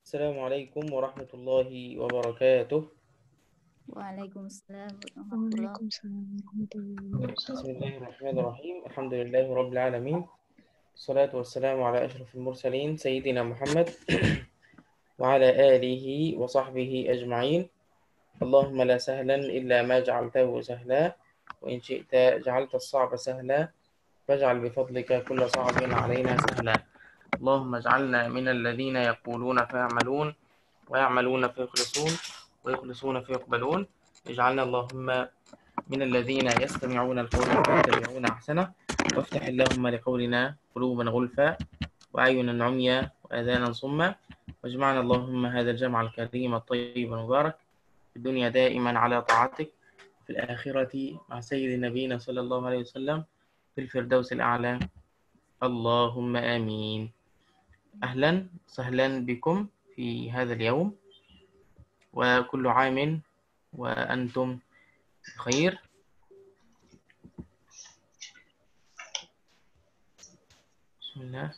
السلام عليكم ورحمة الله وبركاته. Waalaikumsalam warahmatullahi. وعليكم السلام ورحمة الله بسم وبركاته. الله الرحمن الرحيم. الحمد لله رب العالمين، الصلاة والسلام على أشرف المرسلين سيدنا محمد وعلى آله وصحبه أجمعين. اللهم لا سهلا إلا ما جعلته سهلا، وإن شئت جعلت الصعب سهلا، فاجعل بفضلك كل صعب علينا سهلا. اللهم اجعلنا من الذين يقولون فيعملون، ويعملون فيخلصون، ويخلصون فيقبلون. اجعلنا اللهم من الذين يستمعون القول فيتبعون أحسنه، وافتح اللهم لقولنا قلوبا غلفا وأعينا عميا وآذانا صما، واجمعنا اللهم هذا الجمع الكريم الطيب المبارك في الدنيا دائما على طاعتك، في الآخرة مع سيد نبينا صلى الله عليه وسلم في الفردوس الأعلى، اللهم آمين. أهلا وسهلا بكم في هذا اليوم، وكل عام وأنتم بخير. بسم الله.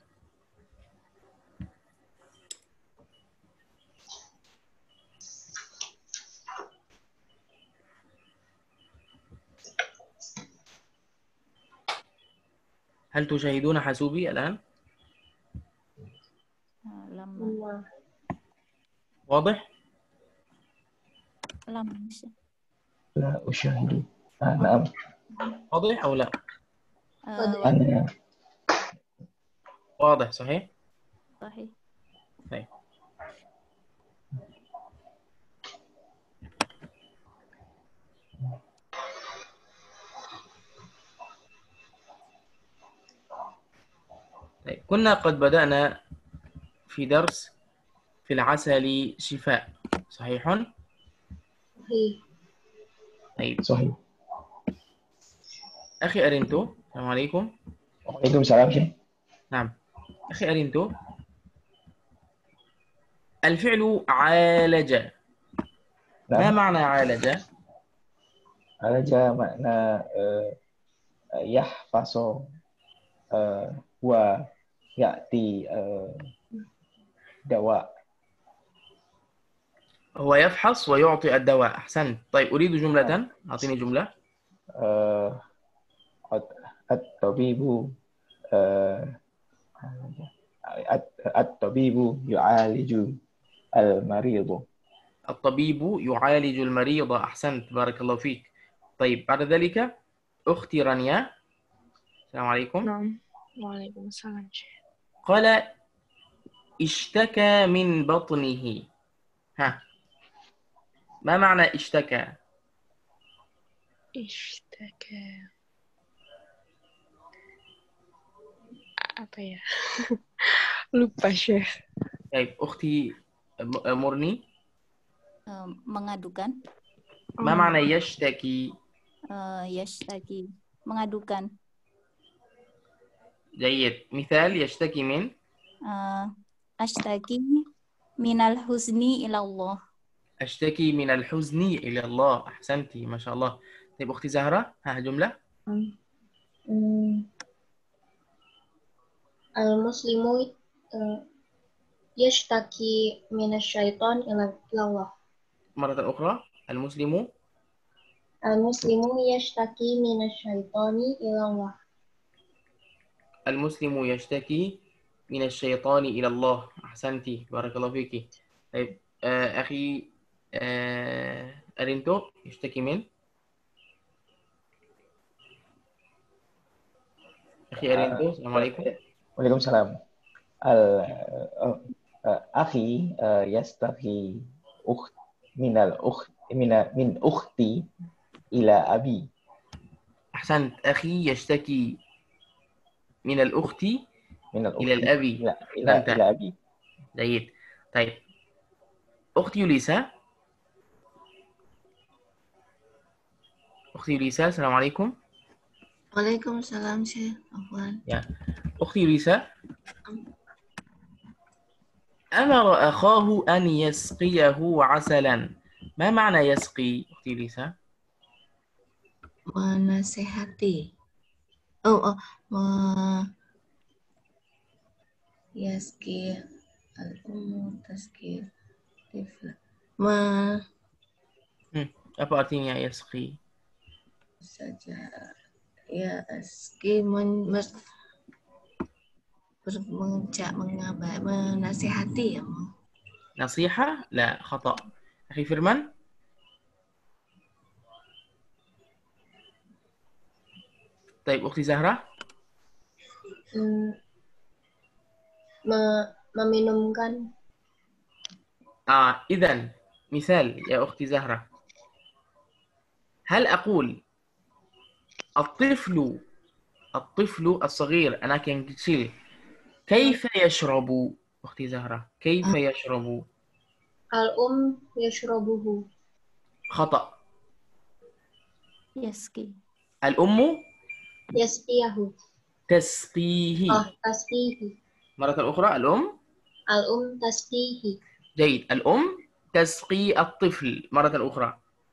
هل تشاهدون حاسوبي الآن؟ Lama, واضح؟ lama. لا أشاهد. نعم. واضح أو لا؟ أنا واضح صحيح؟ Sahih. طيب. طيب، كنا قد بدأنا في درس في العسل شفاء، صحيح؟ طيب، صحيح. أخي أرنتو، السلام عليكم. وعليكم السلام شيخ. نعم، أخي أرنتو، الفعل عالج، ما نعم. معنى عالج؟ عالج معنى يحفظ ويأتي دواء. هو يفحص ويعطي الدواء. أحسنت. طيب، أريد جملة، أعطيني جملة. آه، الطبيب آه، الطبيب يعالج المريض. الطبيب يعالج المريض. أحسنت، بارك الله فيك. طيب، بعد ذلك أختي رانيا، السلام عليكم. نعم، وعليكم السلام شيخ. قال اشتكى من بطنه. ها، ما معنى اشتكى؟ اشتكى apa ya? Lupa Syekh. طيب أختي مرني، Mengadukan, ما معنى يشتكي؟ yashtaki, mengadukan. جيد. مثال يشتكي من. Ashtaki minal husni ilallah. أشتكي من الحزن إلى الله. أحسنتي، ما شاء الله. طيب أختي زهرة، ها جملة. Al-muslimu yashtaki minasyaiton ila Allah. مرة أخرى، المسلم. Al-muslimu yashtaki minasyaitoni ila Allah. المسلم يشتكي من الشيطان إلى الله. أحسنتي، بارك الله فيك. طيب أخي أرنتو، يشتكي من. أخي أرنتو، السلام عليكم. وعليكم السلام. أخي يستحي أخت من الأخت من أختي إلى أبي. أحسنت، أخي يشتكي من الأخت من إلى الأخت الأب. أحسنت، إلى أبي. جيد. طيب أختي يوليسا، أختي يوليسا، السلام عليكم. Waalaikumsalam Syekh Afwan. يا أختي يوليسا، أمر أخاه أن يسقيه عسلا. ما معنى يسقي أختي يوليسا؟ Menasehati. Yaski Al-ummu taskil tifla. Apa artinya yasqi? Saja ya menasihati ya. نصيحة؟ لا، خطأ. أخي فرمان. طيب أختي زهرة. Meminumkan. إذن مثال يا أختي زهرة، هل أقول الطفل الصغير أنا كنكتشيل كيف يشرب؟ أختي زهرة كيف يشرب؟ Yashrabuhu. خطأ. Yaski. الأم Yasqiyahu. تسقيه. Tasqihi. مرة أخرى الأم. Tasqihi. جيد. الأم تسقي الطفل. مرة أخرى.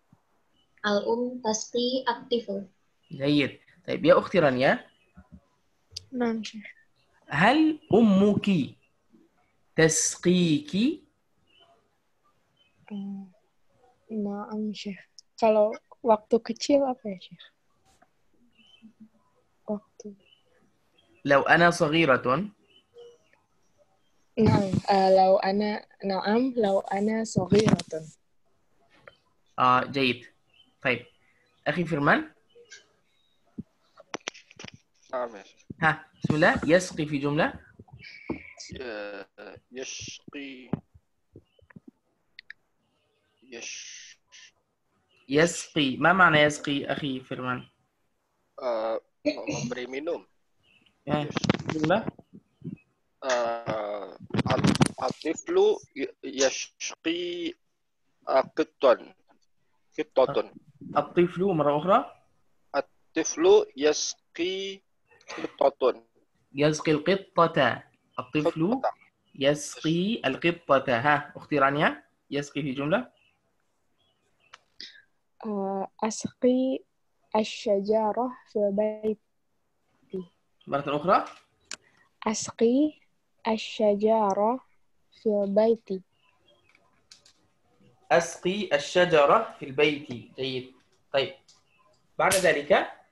Tasqi at-tifl. جيد. طيب يا أختي رانيا، نعم شيخ. هل أمك تسقيك؟ Naam Syekh. Kalau waktu kecil apa ya Syekh? Waktu. لو أنا صغيرة. Naam. لو أنا صغيرة. جيد. طيب أخي فرمان. نعم يا شيخ. بسم الله. يسقي في جملة. يسقي. ما معنى يسقي أخي فرمان؟ memberi minum. جملة. At-tiflu yashqi qittan. الطفل مرة أخرى. At-tiflu yasqi qittatun. يسقي القطة. الطفل يسقي القطة. أختي رانيا، يسقي في جملة. أسقي الشجرة في بيتي. مرة أخرى. أسقي الشجرة في بيتي. أسقي الشجرة في البيت. جيد. طيب بعد ذلك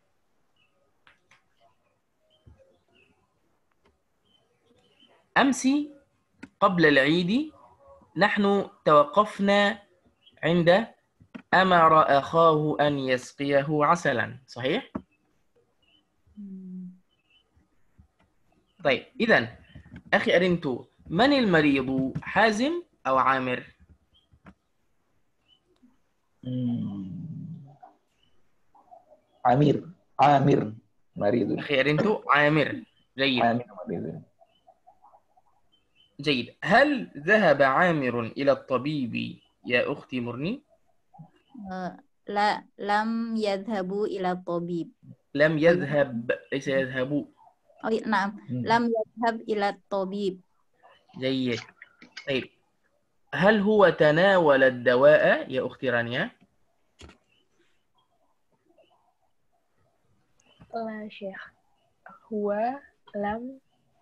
أمس قبل العيد نحن توقفنا عند أمر أخاه أن يسقيه عسلا، صحيح؟ طيب إذن أخي أرنتو، من المريض، حازم أو عامر؟ عامر مريض. أخي أرنتو عامر. جيد. عامر مريض. جيد. هل ذهب عامر إلى الطبيب يا أختي مرني؟ لا، لم يذهبوا إلى الطبيب. لم يذهب، ليس يذهب. نعم، لم يذهب إلى الطبيب. جيد. طيب هل هو تناول الدواء يا أختي رانيا؟ لا شيخ، هو لم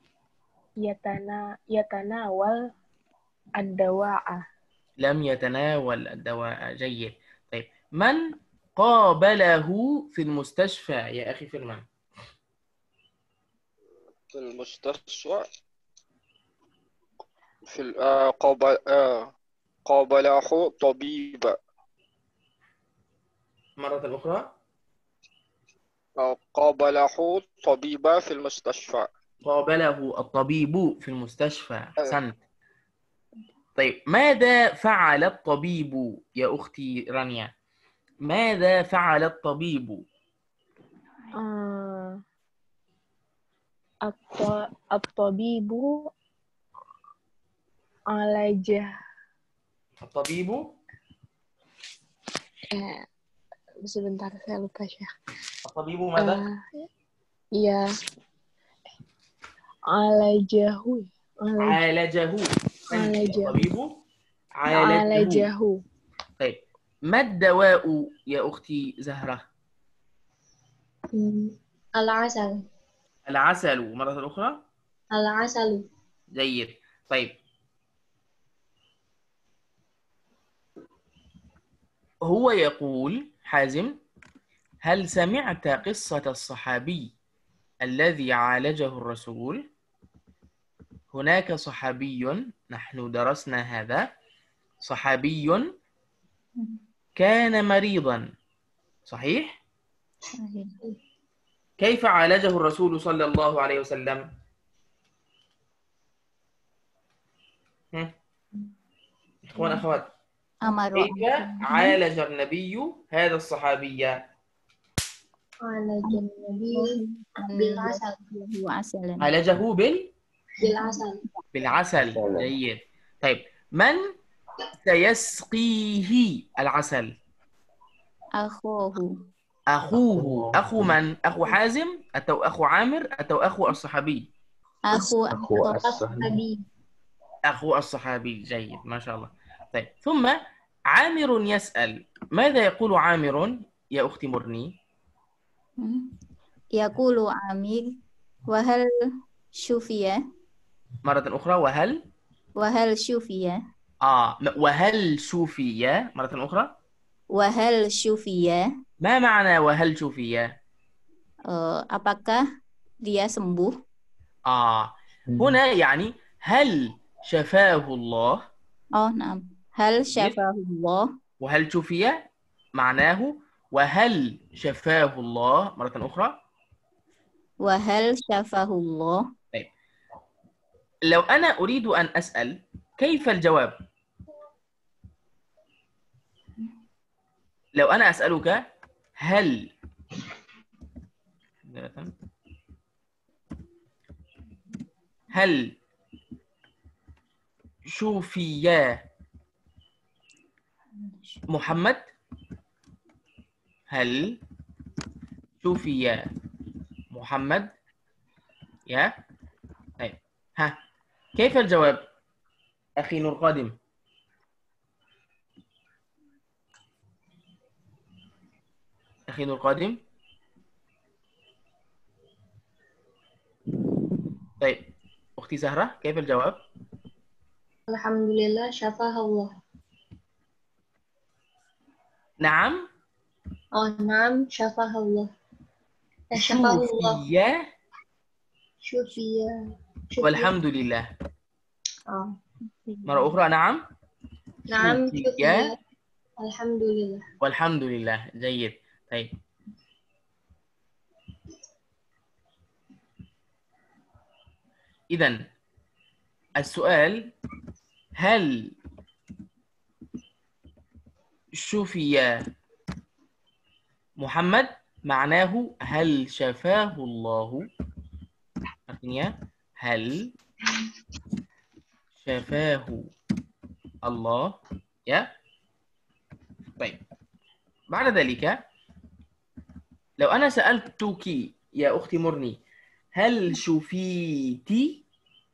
يتناول الدواء. لم يتناول الدواء. جيد. طيب من قابله في المستشفى يا أخي فرمان؟ في المستشفى قابله طبيب. مرة أخرى. قابله طبيب في المستشفى. قابله الطبيب في المستشفى. أحسنت. طيب ماذا فعل الطبيب يا أختي رانيا؟ ماذا فعل الطبيب؟ الطبيب عالجه. الطبيب sebentar saya lupa Syekh. الطبيب ماذا؟ Ya, عالجه. الطبيب عالجه. طيب ما الدواء يا أختي زهرة؟ Al-asal. العسل. مرة أخرى. Al-asalu. جيد. طيب هو يقول حازم: هل سمعت قصة الصحابي الذي عالجه الرسول؟ هناك صحابي، نحن درسنا هذا، صحابي كان مريضا، صحيح؟ صحيح. كيف عالجه الرسول صلى الله عليه وسلم؟ إخوان أخوات، أمر كيف عالج النبي هذا الصحابي؟ عالج النبي بالعسل. عسلا. عالجه بالعسل. بالعسل. جيد. طيب، من سيسقيه العسل؟ أخوه. أخوه. أخو من؟ أخو حازم أو أخو عامر أو أخو الصحابي؟ أخو الصحابي. أخو الصحابي. جيد، ما شاء الله. طيب، ثم عامر يسأل، ماذا يقول عامر يا أختي مرني؟ يقول عامر: وهل شفي؟ مرة أخرى، وهل شفي؟ وهل شوفي؟ مرة أخرى، وهل شفي؟ ما معنى وهل شوفي؟ apakah dia sembuh? هنا يعني هل شفاه الله؟ نعم. هل شفاه الله؟ وهل شوفي معناه وهل شفاه الله. مرة أخرى، وهل شفاه الله؟ طيب، لو أنا أريد أن أسأل كيف الجواب؟ لو أنا أسألك هل شوفي يا محمد؟ هل شوفي يا محمد؟ يا طيب، كيف الجواب أخي نور قادم؟ أخي نور قادم. طيب، أختي زهرة، كيف الجواب؟ الحمد لله شفاه الله. نعم. نعم شفاه الله. شفاه الله. شوفي. والحمد لله. مرة أخرى، نعم. نعم شوفي. الحمد لله. والحمد لله. جيد. طيب، إذن السؤال: هل شفي محمد؟ معناه هل شفاه الله؟ هل شفاه الله؟ طيب، بعد ذلك لو أنا سألتك يا أختي مرني هل شفيتي؟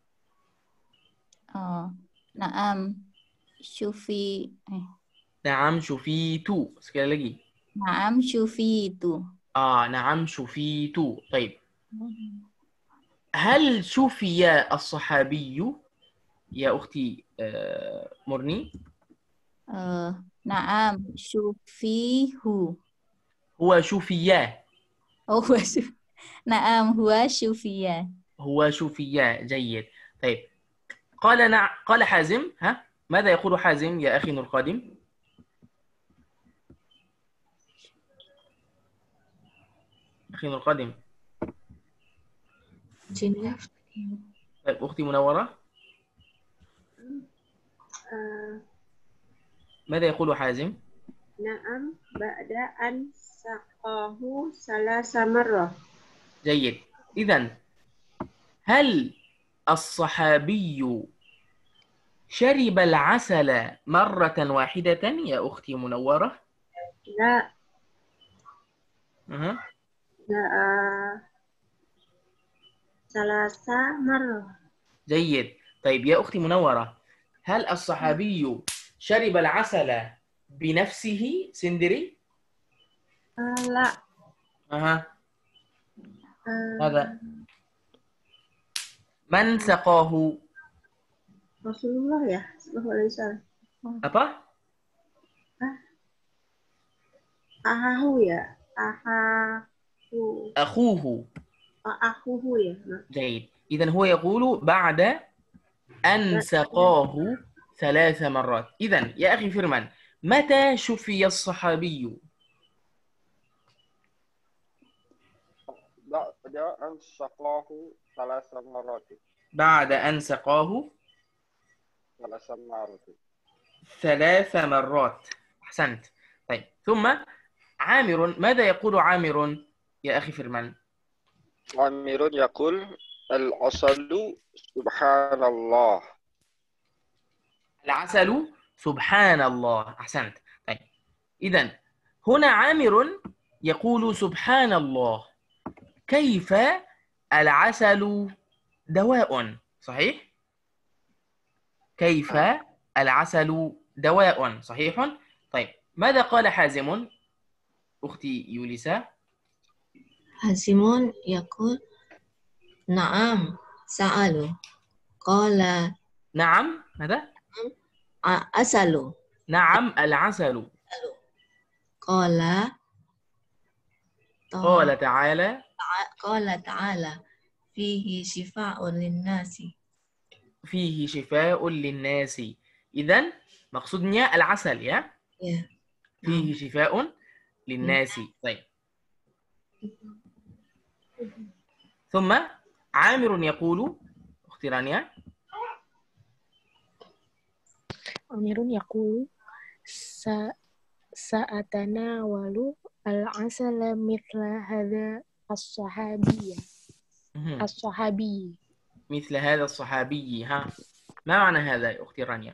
نعم شفي. نعم شفيت. sekali lagi. نعم شفيت. نعم شفيت. طيب، هل شفي الصحابي يا أختي مرني؟ نعم شفيه. هو شفيا. نعم هو شفيا. هو شفيا. جيد. طيب، قال حازم. ماذا يقول حازم يا أخي نور قادم؟ أخي نور قادم. طيب، أختي منورة، ماذا يقول حازم؟ نعم بعد أن سقاه 3 مرات. جيد. إذن هل الصحابي شرب العسل مرة واحدة يا أختي منورة؟ لا. لا. 3 مرات. جيد. طيب يا أختي منورة، هل الصحابي شرب العسل بنفسه سندري؟ لا. هذا من سقاه؟ Rasulullah ya, sallallahu alaihi wasallam. Apa? Ahahu ya. Ahahu. أخوه. Ahuhu ya. جيد. إذن هو يقول بعد أن سقاه 3 مرات. إذن يا أخي فرمان، متى شفي الصحابي؟ بعد أن سقاه 3 مرات. بعد أن سقاه 3 مرات. 3 مرات. أحسنت. طيب ثم عامر، ماذا يقول عامر يا أخي فرمان؟ عامر يقول العسل سبحان الله. العسل سبحان الله. أحسنت. طيب إذن هنا عامر يقول سبحان الله. كيف العسل دواء؟ صحيح؟ كيف العسل دواء؟ صحيح؟ طيب ماذا قال حازم أختي يوليسا؟ حازم يقول نعم سألوا قال نعم ماذا؟ أسألوا نعم العسل. قال تعالى قال تعالى فيه شفاء للناس. فيه شفاء للناس. إذن مقصودنا العسل يا فيه شفاء للناس. طيب ثم عامر يقول أختي رانيا. عامر يقول سأتناول العسل مثل هذا الصحابي. مثل هذا الصحابي. ها ما معنى هذا يا أختي رانيا؟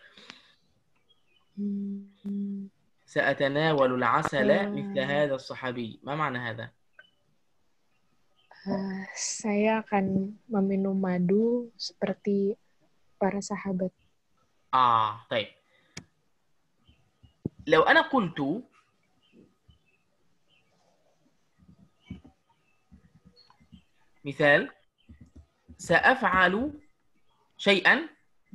سأتناول العسل مثل هذا الصحابي، ما معنى هذا؟ Saya akan meminum madu seperti para sahabat. طيب لو أنا قلت مثال سأفعل شيئا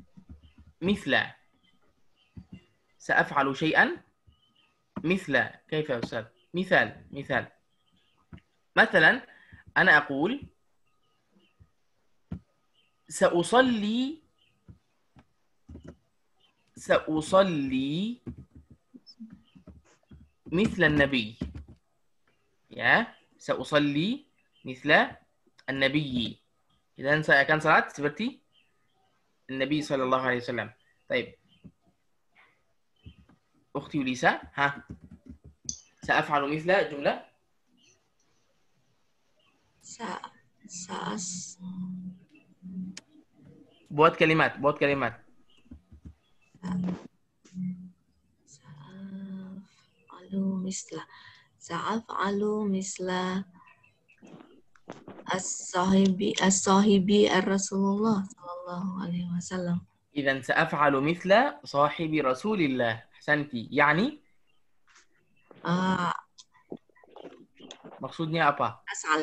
مثل كيف يا أستاذ؟ مثال مثلا أنا أقول سأصلي مثل النبي. سأصلي مثل النبي. إذن saya akan salat seperti النبي صلى الله عليه وسلم. طيب أختي يوليسا سأفعل مثل جملة. buat kalimat. سأفعل مثل الصاحبي الرسول الله صلى الله عليه وسلم. إذن سأفعل مثل صاحب رسول الله. أحسنتي. يعني maksudnya apa?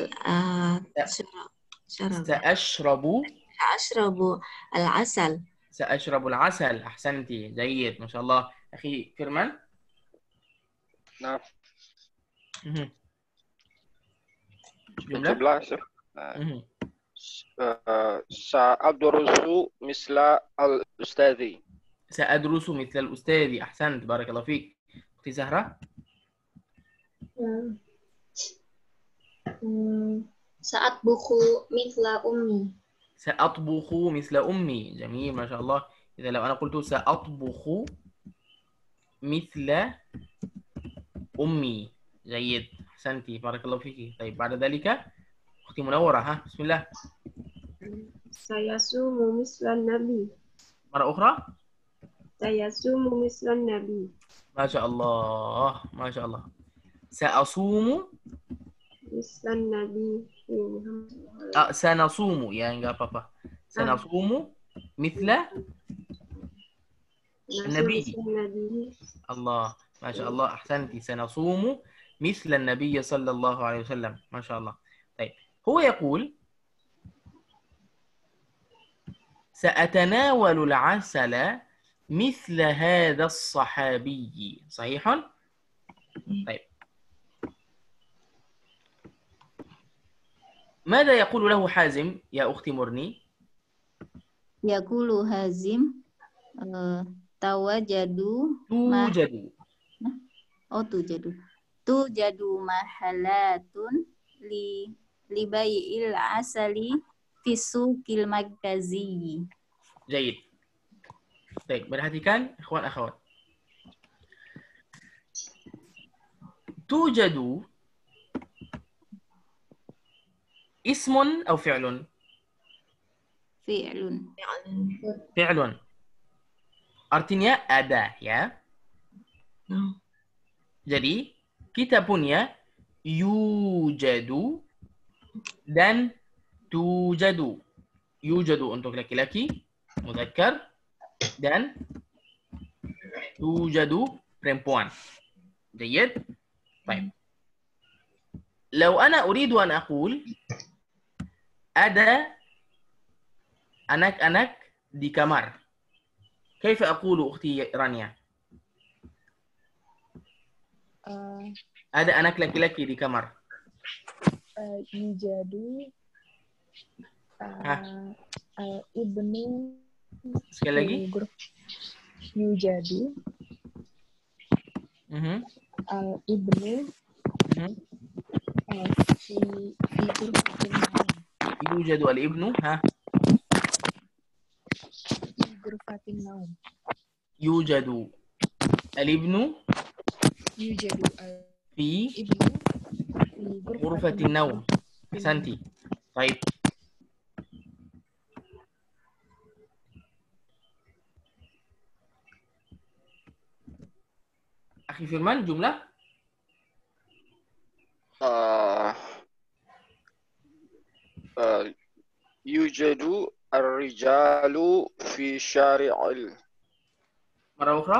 سأشرب العسل. سأشرب العسل. أحسنتي. جيد ما شاء الله. أخي فرمان. نعم. جملة. سأدرس مثل الأستاذ. سأدرس مثل الأستاذ. أحسنت بارك الله فيك. أختي زهرة. سأطبخ مثل أمي. سأطبخ مثل أمي. جميل ما شاء الله. إذا لو أنا قلت سأطبخ مثل أمي. جيد. أحسنتي بارك الله فيك. طيب بعد ذلك أختي منورة. بسم الله. سيصوم مثل النبي. مرة أخرى. سيصوم مثل النبي. ما شاء الله. سأصوم مثل النبي. سنصوم ya enggak apa-apa. سنصوم مثل النبي. الله ما شاء الله. أحسنتي. سنصوم مثل النبي صلى الله عليه وسلم. ما شاء الله. طيب هو يقول سأتناول العسل مثل هذا الصحابي. صحيح؟ طيب ماذا يقول له حازم يا أختي مرني؟ Yaqulu Hazim tawajadu ma توجد. tujadu mahalatun li bai'il asali fi suqil markazi. جيد. طيب perhatikan ikhwan akhwat. توجد اسم أو فعل؟ Fi'lun. فعل. Artinya ada ya. Jadi kita punya yujadu dan tujadu. Yujadu untuk laki-laki, mudzakkar, dan tujadu perempuan. جيد. طيب. لو أنا أريد أن أقول ada anak-anak di kamar. كيف أقول أختي رانيا؟ Ada anak laki-laki di kamar. Yujadu ibnu. Sekali lagi. Yujadu al-ibnu fi ghurfatin naum. Yujadu al-ibnu Fi ghurfatin naum. Yujadu al-ibnu Yujadu fi al-ibnu fi ghurfatin naum. Ahsanti. Baik. Akhi Firman, jumlah? Yujadu ar-rijalu fi syari'il. Marah ukhra?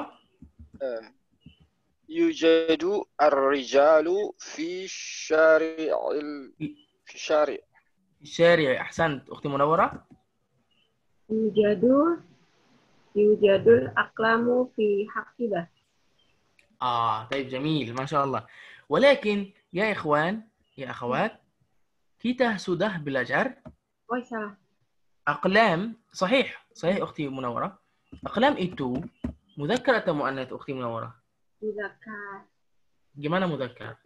Yujadu ar-rijalu fi syari'il. Fi syari'. Syari'. Ahsant. Ukhti Munawwarah? Yujadul aqlamu fi haqibah. طيب جميل ما شاء الله. ولكن يا إخوان يا أخوات kita sudah belajar Salah. أقلام. صحيح أختي منورة. أقلام itu مذكر atau muannats أختي منورة؟ Muzakkar. Gimana muzakkar?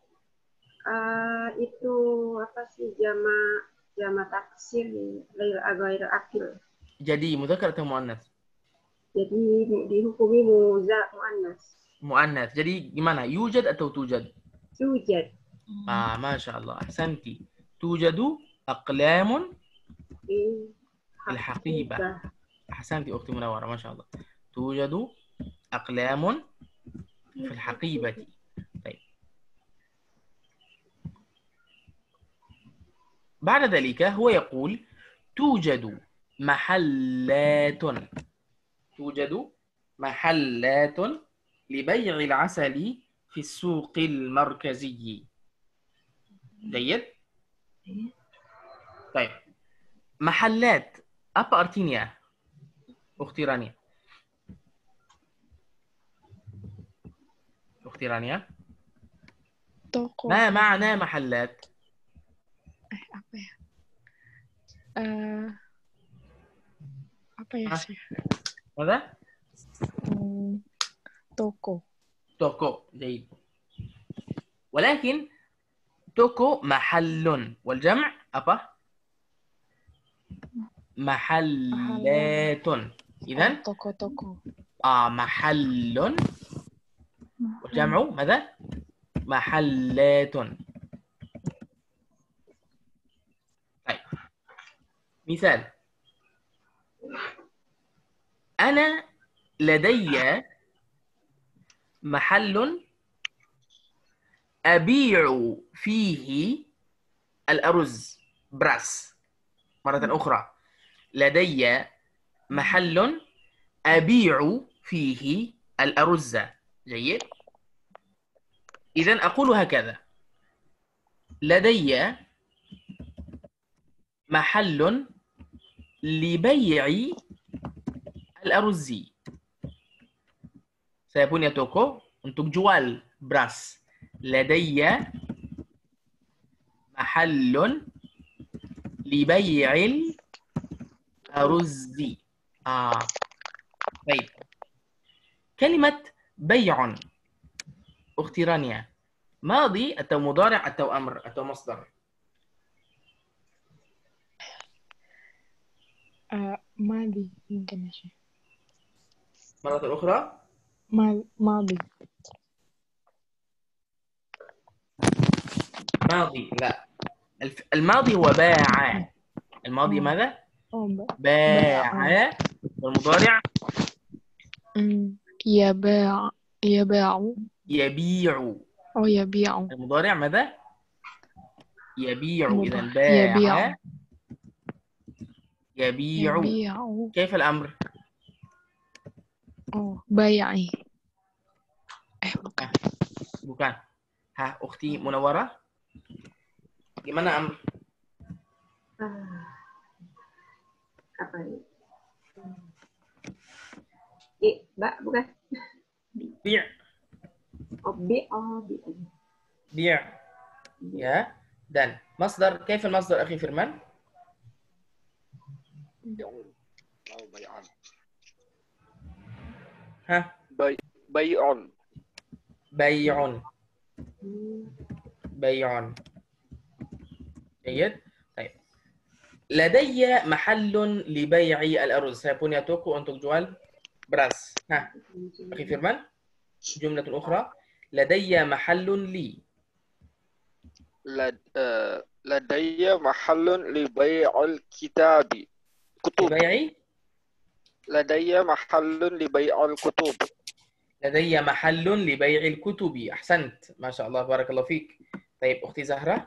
Itu apa sih jama taksir ghair akil. Jadi muzakkar atau muannats? Jadi dihukumi muannas. Muannats. Jadi gimana? Yujad atau tujad? Yujad. Masya Allah. Ahsanti. Tujadu aqlamun fil haqibah. Ahsanti أختي منورة ما شاء الله. توجد أقلام في الحقيبة. طيب. بعد ذلك هو يقول توجد محلات لبيع العسل في السوق المركزي. جيد؟ طيب. محلات apa artinya أختي رانيا؟ أختي رانيا؟ Toko. ما معنى محلات؟ Apa ya? Apa ya sih? ماذا؟ Toko. توكو. جيد. ولكن توكو محل والجمع apa؟ محلات. إذن Toko-toko. محل والجمع ماذا؟ محلات. طيب. مثال. أنا لدي محل أبيع فيه الأرز براس. مرة أخرى لدي محل أبيع فيه الأرز. جيد. إذن أقول هكذا: لدي محل لبيع الأرز. Saya punya toko untuk jual beras. لدي محل لبيع الأرز. طيب كلمة بيع أختي رانيا ماضي أو مضارع أو أمر أو مصدر؟ ماضي ممكن يا شيخ. مرة أخرى ماضي. ماضي لا، الماضي هو باع. الماضي ماذا؟ باع. والمضارع يباع. يبيع. يبيع. المضارع ماذا؟ يبيع. إذا يبيع. باع يبيع. كيف الأمر؟ بيعي. bukan. أختي منورة gimana أمر؟ Apa ini? Mbak, bukan? بيع. بيع. يا dan مصدر. كيف المصدر أخي فرمان؟ بيعان. بيع. جيد. طيب لدي محل لبيع الأرز. Saya punya toko untuk jual beras. أخي فرمان جملة أخرى لدي محل لي. لدي محل لبيع الكتاب. كتب. لدي محل لبيع الكتب. لدي محل لبيع الكتب. أحسنت ما شاء الله بارك الله فيك. طيب أختي زهرة.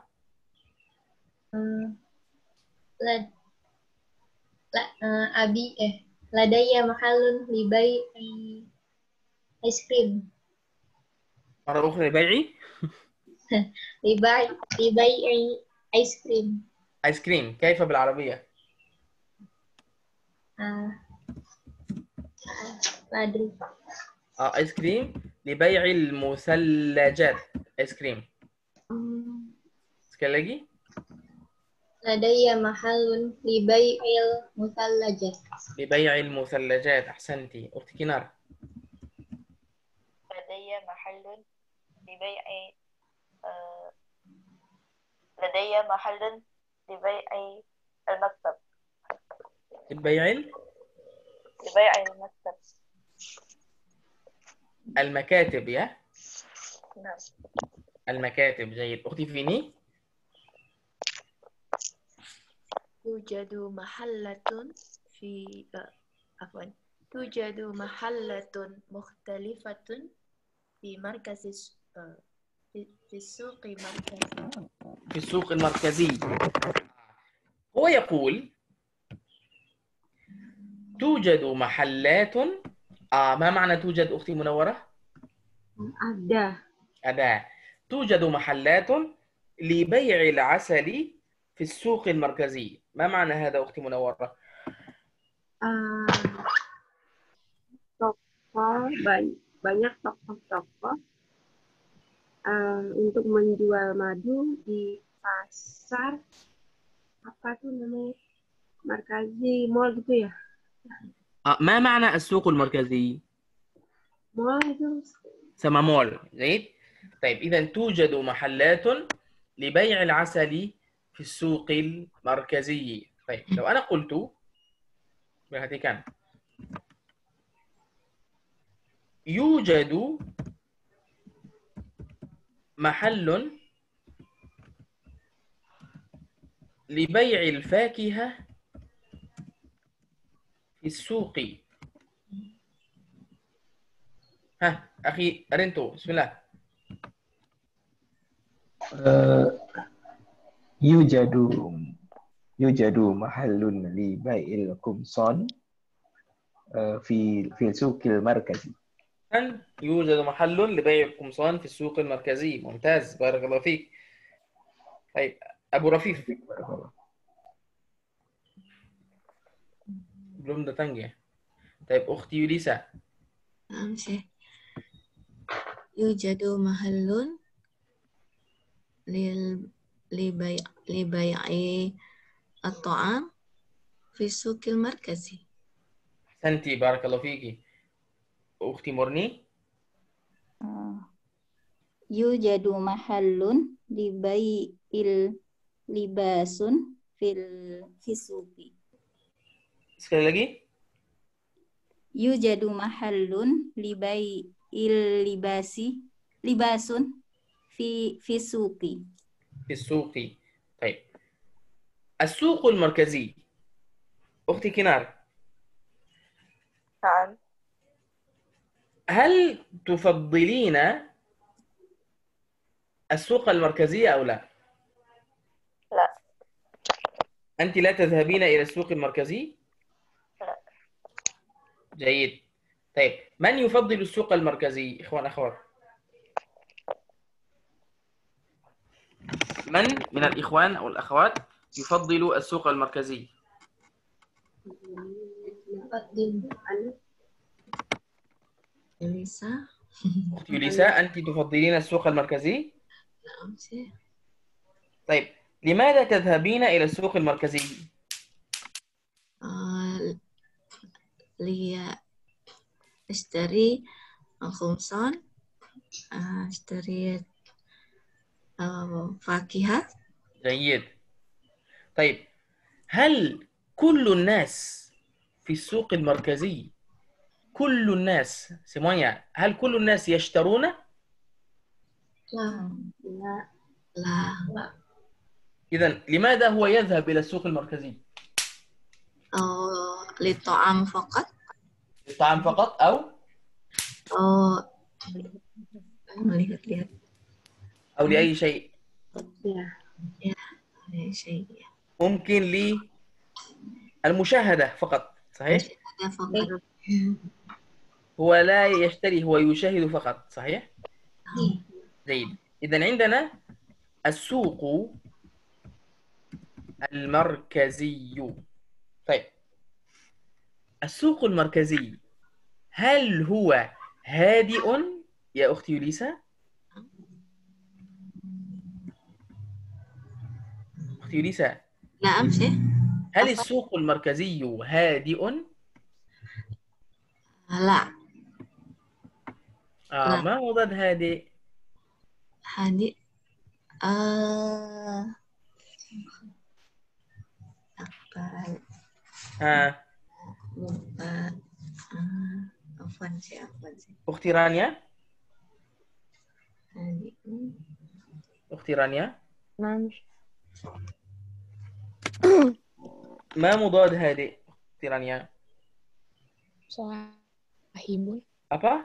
لدي محل لبيع آيس كريم. مرة أخرى لبيع آيس كريم. آيس كريم. كيف بالعربية؟ لا أدري. آيس كريم لبيع المثلجات. آيس كريم. sekali lagi. لدي محل لبيع المثلجات. لبيع المثلجات. أحسنتي أختي كنار. لدي محل لبيع لدي محل لبيع المكتب. لبيع المكتب. المكاتب يا؟ نعم. المكاتب. جيد. أختي فيني. توجد محلة توجد محلة مختلفة في مركز في السوق المركزي. في السوق المركزي. هو يقول توجد محلات. ما معنى توجد أختي منورة؟ أدا. توجد محلات لبيع العسل في السوق المركزي. ما معنى هذا أختي منورة؟ banyak toko-toko untuk menjual madu di pasar apa tuh namanya? Markazi, mall gitu ya? ما معنى السوق المركزي؟ مول itu. سما مول. جيد. طيب إذا توجد محلات لبيع العسل في السوق المركزي. طيب لو أنا قلت perhatikan يوجد محل لبيع الفاكهة في السوق. أخي أرنتو بسم الله. يوجد محل لبيع القمصان في السوق المركزي. يوجد محل لبيع القمصان في السوق المركزي. ممتاز بارك الله فيك. طيب أبو رفيف. belum datang ya. طيب أختي يوليسا. نعم شيخ. يوجد محل لبيع الطعام في السوق المركزي. أحسنتي، بارك الله فيكي. أختي مرني. يوجد محل لبيع لباس في السوق. sekali lagi. يوجد محل لبيع لباس في السوق. في السوق. طيب، السوق المركزي. أختي كنار، نعم. هل تفضلين السوق المركزية أو لا؟ لا. أنت لا تذهبين إلى السوق المركزي؟ لا. جيد. طيب، من يفضل السوق المركزي؟ إخوان أخوات، من الإخوان أو الأخوات يفضل السوق المركزي؟ يوليسا. أختي يوليسا، أنت تفضلين السوق المركزي؟ نعم شيخ. طيب، لماذا تذهبين إلى السوق المركزي؟ اشتري خمسان، اشتري فاكهة. جيد. طيب، هل كل الناس في السوق المركزي، كل الناس سمويا، هل كل الناس يشترون؟ لا. لا. لا. إذن لماذا هو يذهب إلى السوق المركزي؟ للطعام فقط. للطعام فقط أو lihat أو لأي شيء؟ لأي شيء. ممكن للمشاهدة فقط، صحيح؟ فقط. هو لا يشتري، هو يشاهد فقط، صحيح؟ جيد. إذن عندنا السوق المركزي. طيب، السوق المركزي هل هو هادئ يا أختي يوليسا؟ أختي يوليسا، نعم شيخ. هل السوق المركزي هادئ؟ لا. ما مضاد هادئ؟ هادئ عفوا شيء. أختي رانيا، هادئ. أختي رانيا، نعم. ما مضاد هادئ أختي رانيا؟ صاحب. apa؟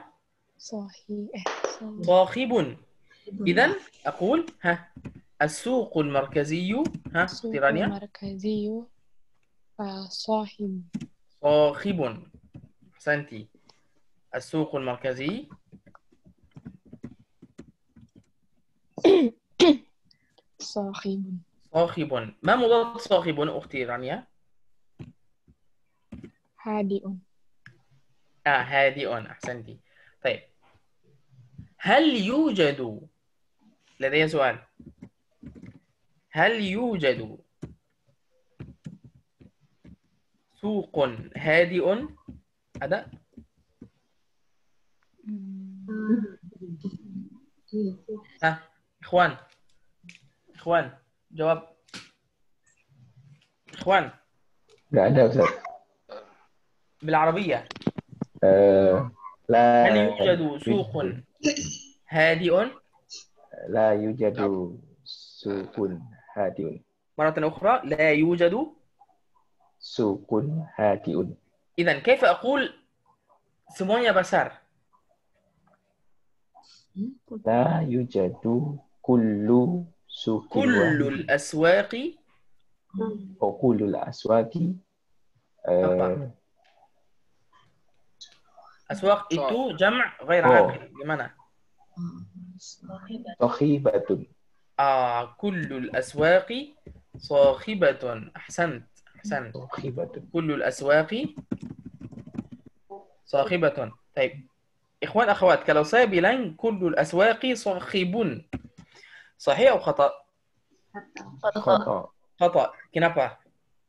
صاخب. إذن أقول السوق المركزي أختي رانيا؟ المركزي صاحب. صاخب. أحسنتي. السوق المركزي صاخب. صاخب. ما مضاد صاخب أختي رانيا؟ هادئ. هادئ. أحسنتي. طيب، هل يوجد، لدي سؤال، هل يوجد سوق هادئ؟ هذا إخوان جواب. إخوان Nggak ada Ustaz. بالعربية. لا. هل يوجد سوق هادئ؟ لا يوجد سوق هادئ. مرة أخرى، لا يوجد سوق هادئ. إذن كيف أقول semuanya besar؟ لا يوجد كل سوق كل الأسواق أو كل الأسواق. أسواق itu جمع غير عاقل. gimana؟ صاخبة. كل الأسواق صاخبة. أحسنت. صاخبة. كل الأسواق صاخبة. طيب إخوان أخوات، kalau saya bilang كل الأسواق صاخبون، صحيح أو خطأ؟ خطأ. خطأ. Kenapa؟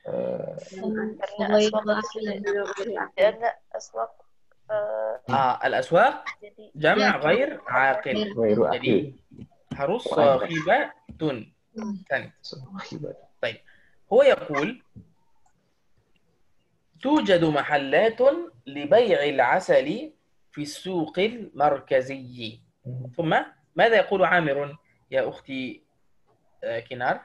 karena غير aswaq عاقل. karena aswaq al-aswaq jadi jama' ghair aqil. غير Jadi عقيل harus وأنت sahibatun. Kan. صاحبة. طيب هو يقول توجد محلات لبيع العسل في السوق المركزي. ثم ماذا يقول عامر يا أختي كنار؟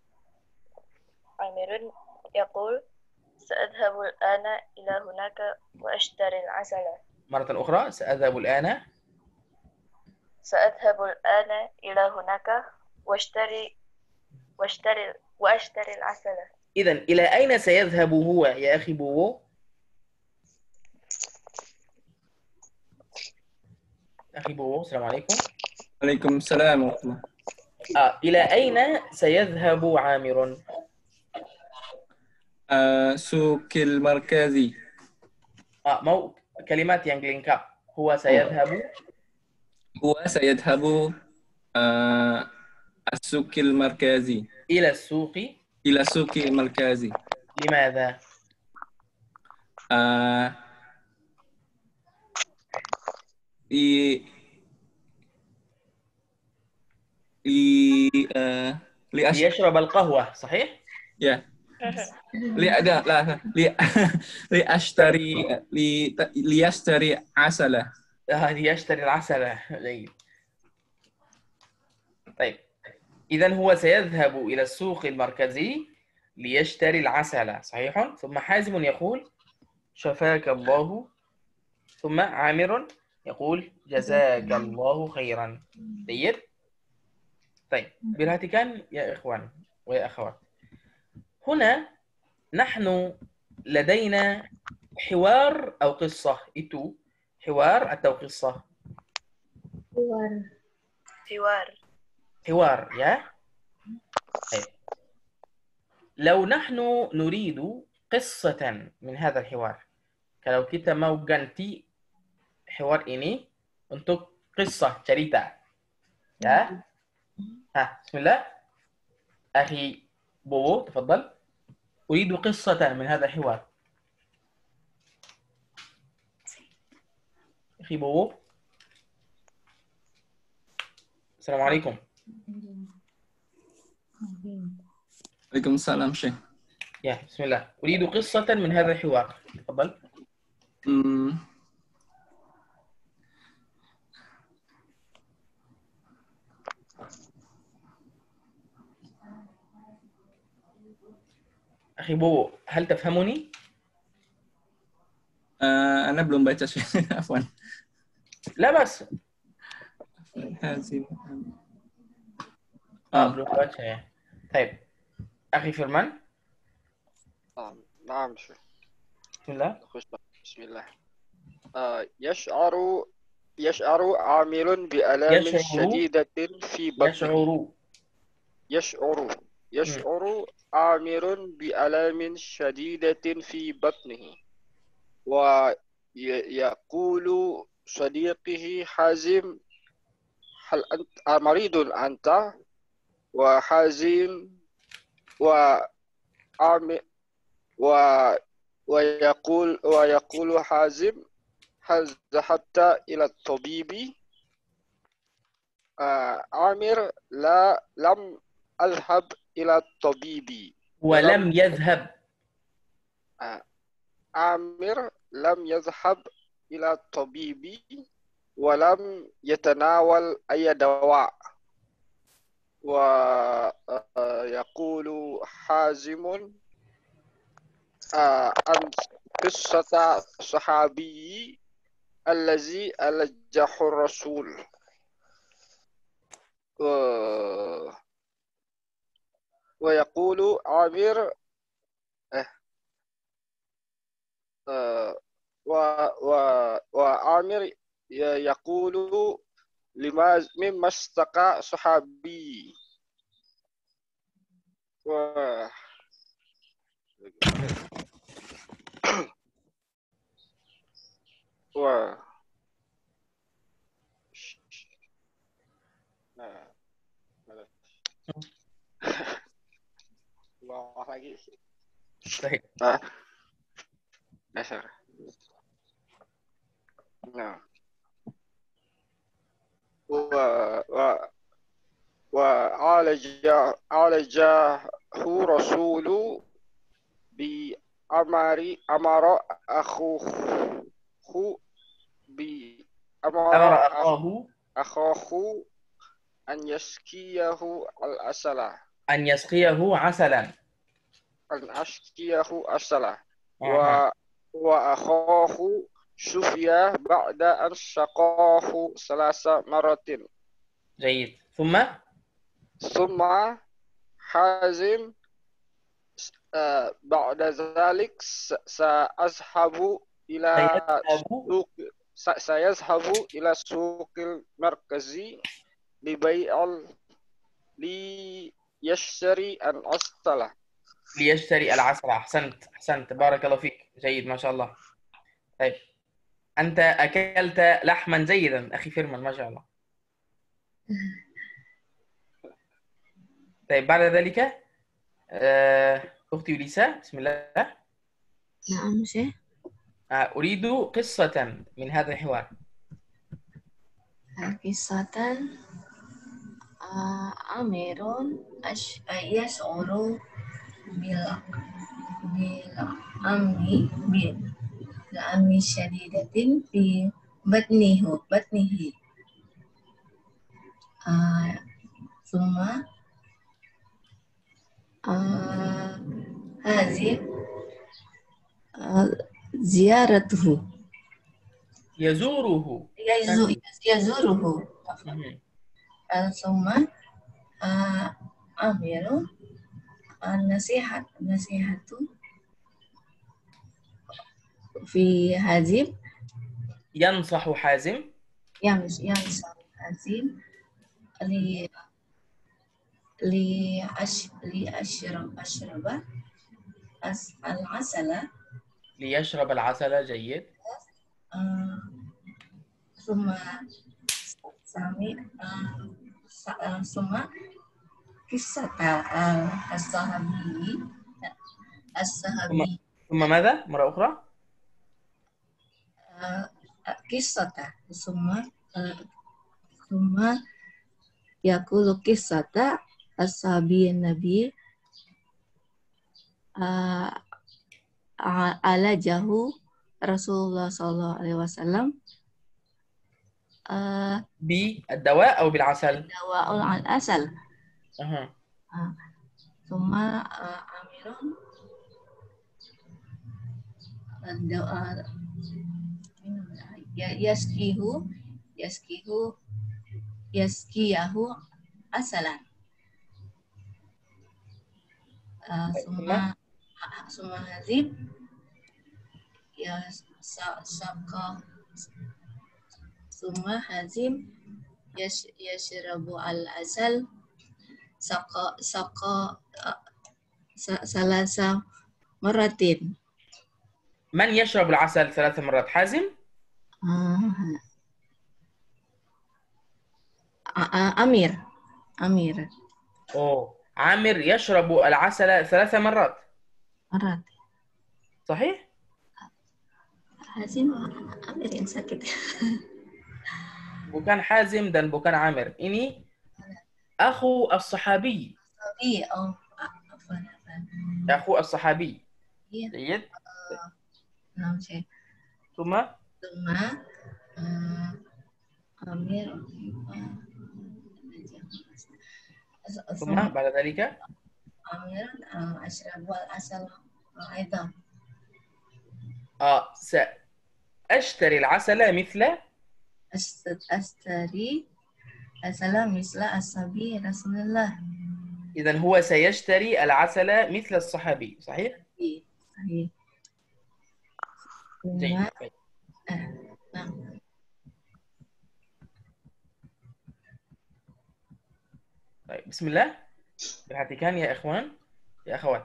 عامر يقول سأذهب الآن إلى هناك وأشتري العسل. مرة أخرى سأذهب الآن إلى هناك وأشتري العسل. إذن إلى أين سيذهب هو يا أخي بوو؟ أخي بوو السلام عليكم. عليكم السلام ورحمة الله. إلى أين سيذهب عامر؟ سوق المركزي. كلمات yang lengkap. هو سيذهب السوق المركزي. إلى السوق المركزي. لماذا؟ ليشرب القهوة صحيح؟ يا ليشتري عسلة. ليشتري العسل. جيد. طيب إذن هو سيذهب إلى السوق المركزي ليشتري العسل صحيح؟ ثم حازم يقول شفاك الله. ثم عامر يقول جزاك الله خيرا. جيد. طيب perhatikan يا إخوان ويا أخوات. هنا نحن لدينا حوار أو قصة. itu حوار atau قصة؟ حوار ya. طيب. لو نحن نريد قصة من هذا الحوار, kalau kita mau ganti حوار ini untuk قصة cerita ya. بسم الله أخي بوبو تفضل. أريد قصة من هذا الحوار. أخي بوبو السلام عليكم. عليكم السلام شيخ. يا بسم الله أريد قصة من هذا الحوار تفضل. أخي بو هل تفهمني؟ أنا belum baca sih. Afwan. لا بس. belum baca ya. طيب أخي فرمان. نعم شيخ. بسم الله. بسم الله. يشعر عامر بألام شديدة في بطنه. يشعر عامر بألام شديدة في بطنه ويقول صديقه حازم هل أنت مريض أنت؟ وحازم ويقول حازم هل ذهبت إلى الطبيب؟ عامر لم أذهب إلى الطبيب. ولم يذهب. عامر لم يذهب إلى الطبيب ولم يتناول أي دواء. ويقول حازم عن قصة الصحابي الذي ألجه الرسول. ويقول عامر وعامر يقول مما استقى صحابي. Baik. Dasar. Nah. عالجه رسول أمر أخاه أن يسقيه العسل. أن يسقيه عسلا. وأخاه شفي بعد أن سقاه 3 مرات. جيد. ثم حازم بعد ذلك سيذهب إلى السوق المركزي ليشتري العسل. أحسنت بارك الله فيك. جيد ما شاء الله. طيب أنت أكلت لحما جيدا أخي فيرمان ما شاء الله. طيب بعد ذلك أختي وليسا بسم الله. نعم شيخ. أريد قصة من هذا الحوار. قصة أمير يشعر بالأمن شديدة في بطنه ثم هذه زيارته يزوره ثم أمير النصيحة في حازم ينصح حازم ليشرب العسل. جيد. ثم قصة الصحابي ثم ماذا مرة أخرى؟ قصة ثم يقول قصة الصحابي النبي عالجه رسول الله صلى الله عليه وسلم بالدواء أو بالعسل؟ دواء العسل. ثم أمير يسقيه عسلا. ثم هذه ثم هازم يشرب العسل سقى 3 مرات. من يشرب العسل 3 مرات؟ حازم؟ أمير. عامر يشرب العسل 3 مرات. صحيح؟ Hazim Amir yang sakit. Bukan Hazim dan bukan Amir. Ini akhu as-sahabi. Akhu as-sahabi. Iya. Nah, saya. Tuma Amir. Tuma بعد ذلك Amir أشرب العسل أيضا. سأشتري العسل مثل أشتري العسل مثل الصحابي رسول الله. إذن هو سيشتري العسل مثل الصحابي صحيح؟ صحيح. جيد. طيب بسم الله. perhatikan ya ikhwan ya akhwat.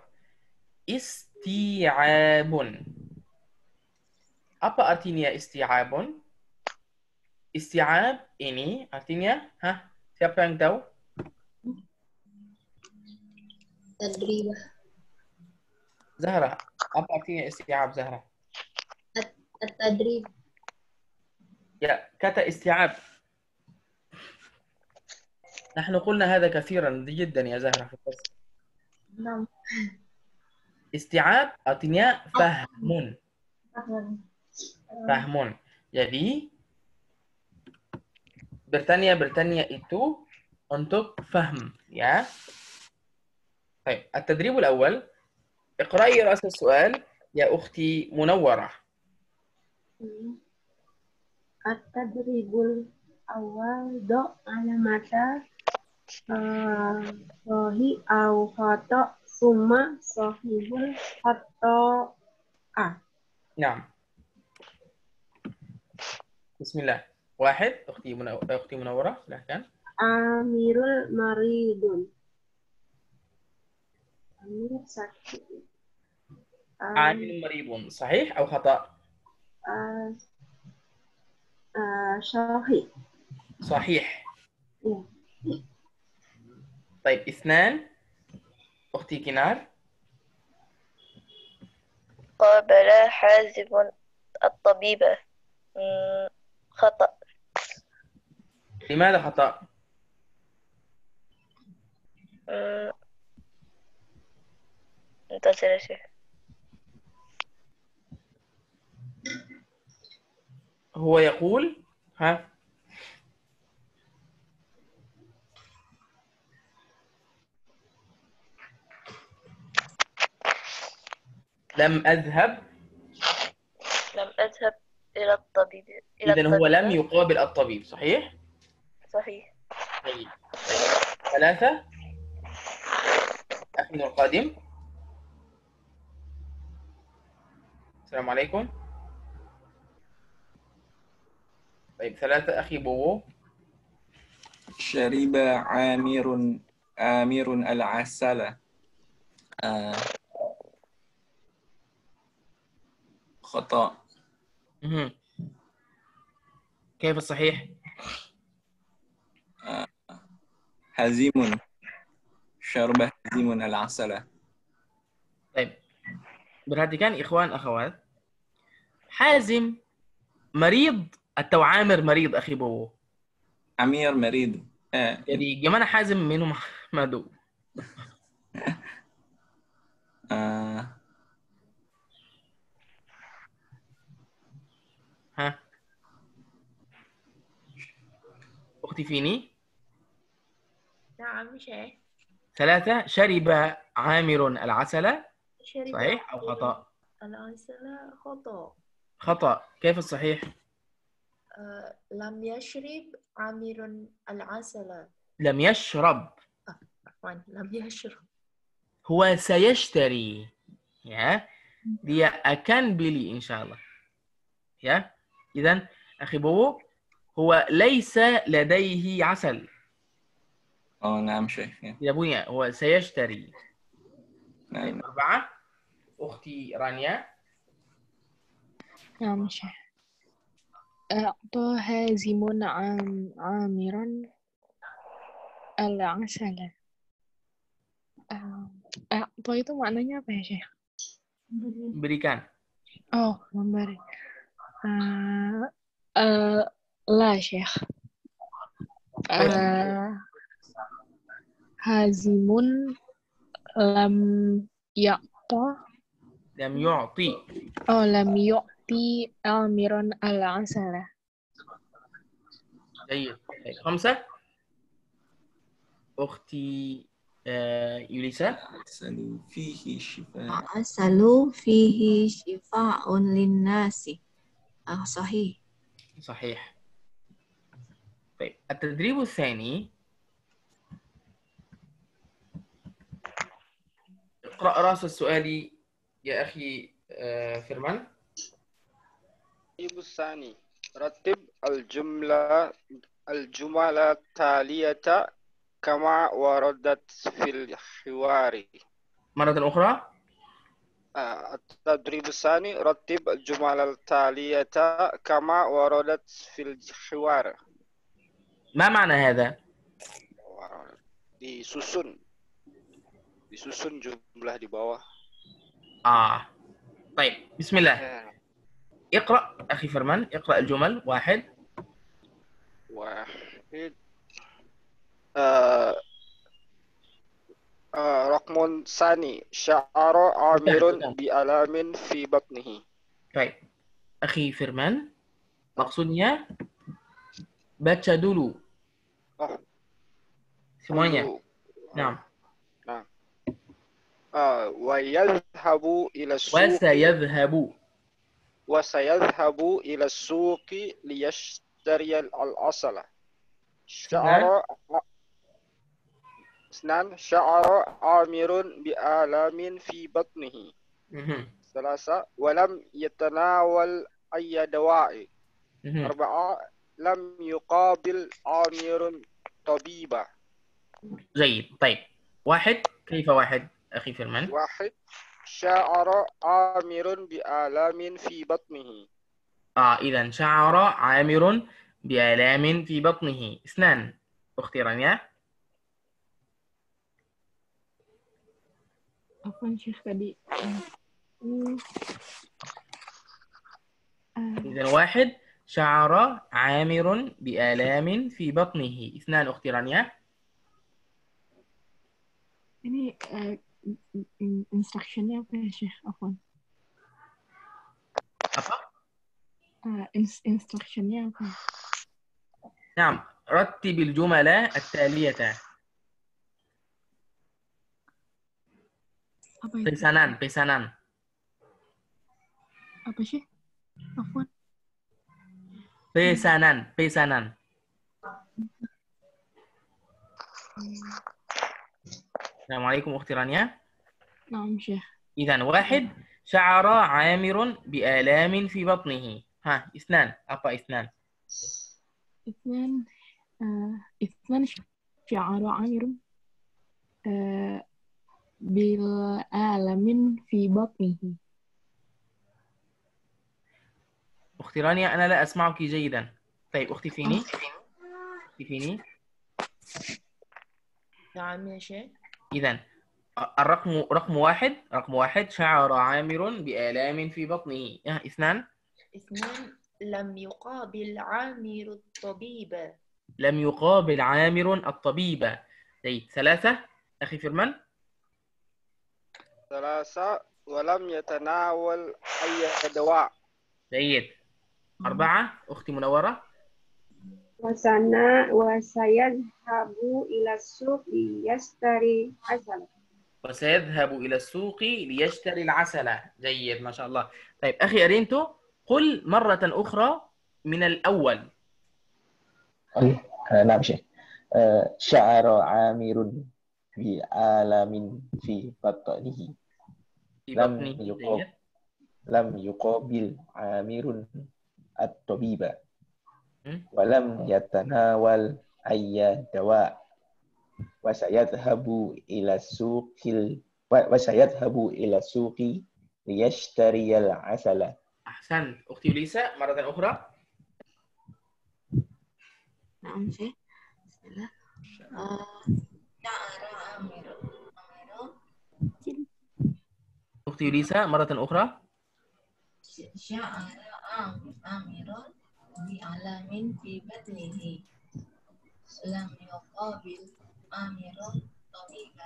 Isti'abun. Apa artinya isti'abun? Isti'ab ini artinya, siapa yang tahu? Tadribah. Zahra, apa artinya isti'ab Zahra? At-tadrib. Ya, kata isti'ab. نحن قلنا هذا كثيرا جدا يا زهرة في الدرس. Enam. Isti'ab artinya fahmun. Fahmun. Jadi bertanya itu untuk fahm, ya. طيب التدريب الأول اقرأي رأس السؤال يا أختي منورة. At-tadribul awal do alamata sohi au khata summa sohibul khata نعم. بسم الله. واحد أختي منورة silahkan. Amirul maridun. Amir sakit. عامل مريض صحيح أو خطأ؟ صحيح. صحيح. طيب اثنان أختي كنار. قابل حازم الطبيبة. خطأ. لماذا خطأ؟ انتصر يا شيخ. هو يقول ها لم أذهب إلى الطبيب. إذن هو لم يقابل الطبيب صحيح؟ صحيح. طيب. ثلاثة أخينا القادم. السلام عليكم. طيب ثلاثة أخي بوبو. شرب عامر العسل. خطأ. كيف الصحيح؟ حزيم شرب حزيم العسل. طيب perhatikan ikhwan akhwat. حازم مريض atau عامر مريض أخي بوبو؟ عمير مريض. Jadi gimana Hazim minum madu? ها أختي فيني. نعم شيخ. ثلاثة شرب عامر العسل صحيح أو خطأ؟ العسل خطأ. خطأ. كيف الصحيح؟ لم يشرب عامر العسل. لم يشرب. لم يشرب. هو سيشتري. Ya, dia akan beli insyaallah. Ya. إذن أخي بوبو هو ليس لديه عسل. نعم شيخ. tidak punya. هو سيشتري. نعم. أربعة أختي رانيا. نعم شيخ. أعطى هازم عامرا العسل. أعطى itu maknanya apa ya Syekh? Berikan. Oh, memberi. لا شيخ. هازم لم يعطى. لم يعطي. لم يعطي عامرا العسل. جيد. خمسة أختي يوليسا. العسل فيه شفاء. العسل فيه شفاء للناس. صحيح. صحيح. طيب التدريب الثاني اقرأ رأس السؤال يا أخي فرمان. التدريب الثاني رتب الجمل التالية كما وردت في الحوار. مرة أخرى. التدريب الثاني رتب الجمل التالية كما وردت في الحوار. ما معنى هذا؟ disusun jumlah di bawah. طيب بسم الله. اقرأ أخي فرمان، اقرأ الجمل. واحد. رقم ثاني شعر عامر بألام في بطنه. Baik, Akhi Firman, maksudnya baca dulu. Semuanya. Nah. ويذهب إلى السوق وسيذهب إلى السوق ليشتري العسل. شعر عامر بآلام في بطنه. ثلاثة ولم يتناول أي دواء. أربعة لم يقابل عامر طبيبا. جيد. طيب واحد، كيف واحد أخي فرمان؟ واحد شعر عامر بآلام في بطنه. إذا شعر عامر بآلام في بطنه. اثنان، أختي رانيا. Apa Syekh tadi? إذا واحد شعر عامر بآلام في بطنه. اثنان، أختي رانيا. Ini instruction-nya apa ya Syekh? Afwan. Apa? Instruction-nya apa? نعم، رتب الجمل التالية. Pesanan. Apa sih? Afwan. Pesanan. Assalamualaikum أختي رانيا. نعم شيخ. إذا واحد شعر عامر بآلام في بطنه. اثنان. apa اثنان؟ اثنان شعر عامر بالآلام في بطنه. أختي رانيا أنا لا أسمعك جيدا. طيب أختي فيني. نعم يا شيخ. إذا رقم واحد شعر عامر بآلام في بطنه. اثنان لم يقابل عامر الطبيب. لم يقابل عامر الطبيب. جيد. ثلاثة أخي فرمان. ثلاثة ولم يتناول أي دواء. جيد. أربعة أختي منورة. وسيذهب إلى السوق ليشتري العسل. جيد ما شاء الله. طيب أخي أرينتو، قل مرة أخرى من الأول. نعم شيخ. شعر عامر بآلام في بطنه. لم يقابل عامر الطبيب ولم يتناول أي دواء وسيذهب إلى السوق ليشتري العسل. أحسنت أختي ليسا، مرة أخرى. نعم شيخ. أختي ليسا مرة أخرى. شعر عامر بألم في بطنه لم يقابل عامر طبيبا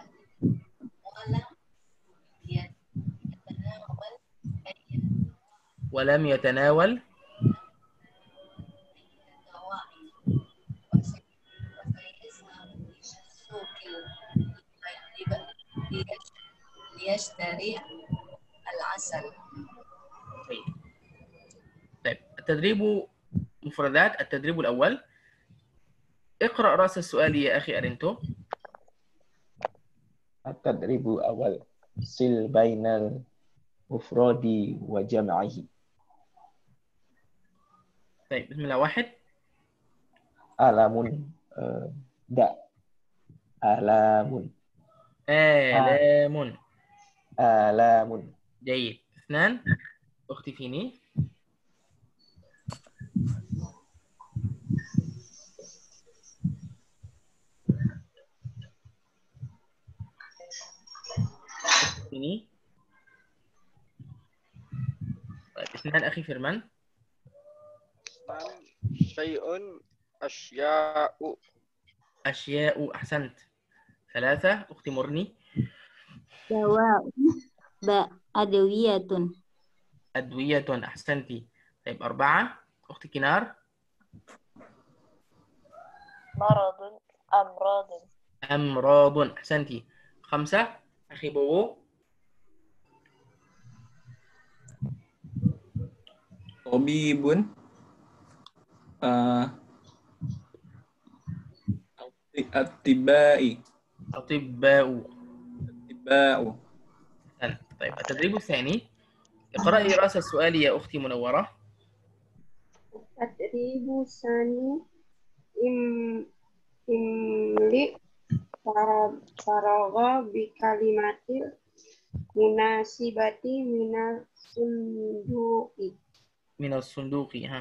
ولم يتناول دواء ليشتري العسل. طيب التدريب مفردات. التدريب الأول، اقرأ رأس السؤال يا أخي أرينتو. التدريب الأول صل بين المفرد وجمعه. طيب بسم الله. واحد آلام داء. آلام. جيد. اثنان أختي فيني. اثنان أخي فرمان. شيء أشياء. أشياء، أحسنت. ثلاثة أختي مرني. دواء. باء أدوية. أدوية، أحسنتي. طيب أربعة أختي كنار. مرض. أمراض. أمراض، أحسنتي. خمسة أخي بوبو. طبيب. أطباء. أطباء. أطباء. طيب التدريب الثاني، اقرأي رأس السؤال يا أختي منورة. التدريب الثاني املئ فراغ بكلمات مناسبة من الصندوق. من الصندوق، ها.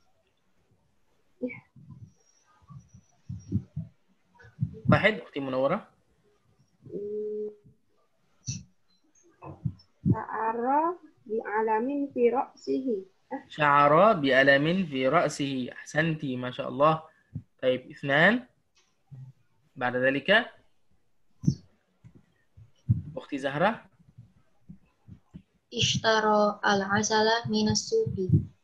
واحد أختي منورة. شعر بعلم في رأسه. شعر بألم في رأسه، أحسنتي ما شاء الله. طيب اثنان بعد ذلك أختي زهرة. اشترى العسل من السوق.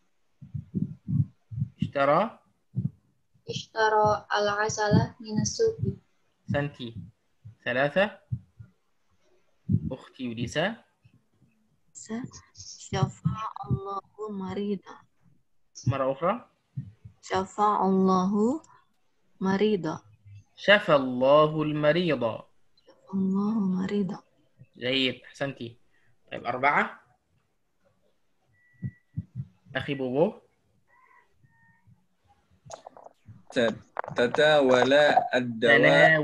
اشترى العسل من السوق. أحسنتي. ثلاثة أختي يوليسا. شفى الله مريضا. مرة أخرى. شفى الله مريضا. شفى الله المريض. الله مريضا. جيد، أحسنتي. طيب أربعة أخي بوبو. تناول الدواء.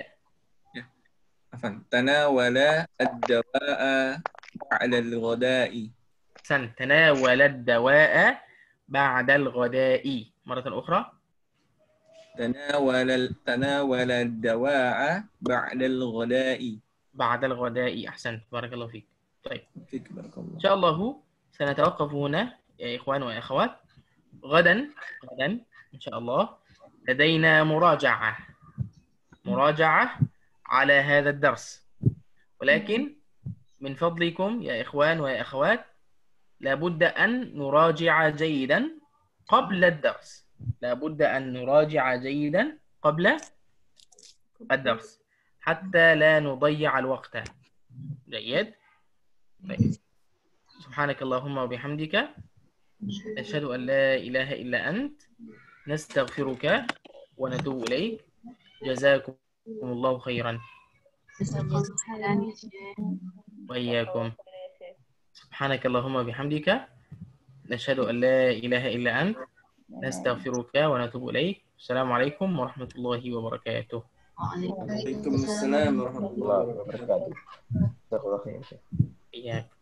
تناول الدواء بعد الغداء. تناول الدواء بعد الغداء. مرة أخرى. تناول الدواء بعد الغداء. بعد الغداء، أحسنت، بارك الله فيك. طيب فيك بارك الله. إن شاء الله سنتوقف هنا يا إخوان وأخوات. غدا إن شاء الله لدينا مراجعة على هذا الدرس، ولكن من فضلكم يا إخوان ويا أخوات لابد أن نراجع جيدا قبل الدرس. حتى لا نضيع الوقت. جيد. طيب. سبحانك اللهم وبحمدك نشهد أن لا إله إلا أنت نستغفرك ونتوب إليك. جزاكم الله خيرا. وإياكم. سبحانك اللهم وبحمدك نشهد أن لا إله إلا أنت نستغفرك ونتوب إليك. السلام عليكم ورحمة الله وبركاته. وعليكم السلام ورحمة الله وبركاته. جزاك الله خير. إياك.